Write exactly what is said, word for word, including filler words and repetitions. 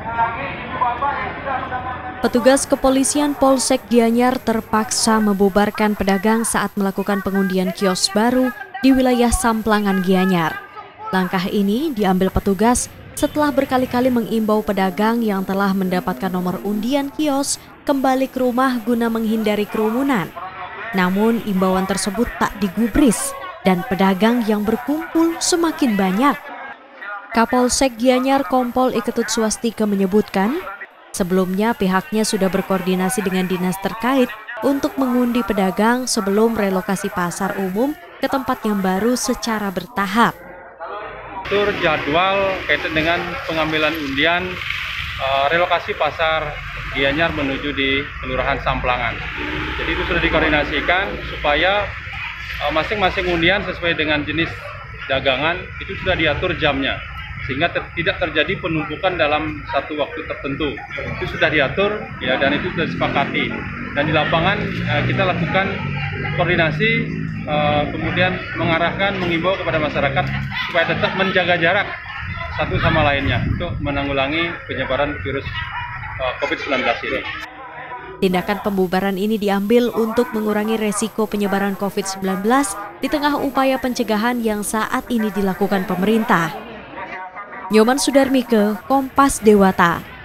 Petugas kepolisian Polsek Gianyar terpaksa membubarkan pedagang saat melakukan pengundian kios baru di wilayah Samplangan Gianyar. Langkah ini diambil petugas setelah berkali-kali mengimbau pedagang yang telah mendapatkan nomor undian kios kembali ke rumah guna menghindari kerumunan. Namun imbauan tersebut tak digubris dan pedagang yang berkumpul semakin banyak. Kapolsek Gianyar Kompol Iketut Swastika menyebutkan, sebelumnya pihaknya sudah berkoordinasi dengan dinas terkait untuk mengundi pedagang sebelum relokasi pasar umum ke tempat yang baru secara bertahap. Atur jadwal kaitan dengan pengambilan undian uh, relokasi pasar Gianyar menuju di Kelurahan Samplangan. Jadi itu sudah dikoordinasikan supaya uh, masing-masing undian sesuai dengan jenis dagangan itu sudah diatur jamnya, sehingga ter tidak terjadi penumpukan dalam satu waktu tertentu. Itu sudah diatur ya, dan itu sudah disepakati. Dan di lapangan uh, kita lakukan koordinasi, uh, kemudian mengarahkan, mengimbau kepada masyarakat supaya tetap menjaga jarak satu sama lainnya untuk menanggulangi penyebaran virus uh, COVID sembilan belas ini. Tindakan pembubaran ini diambil untuk mengurangi resiko penyebaran COVID sembilan belas di tengah upaya pencegahan yang saat ini dilakukan pemerintah. Nyoman Sudarmike, Kompas Dewata.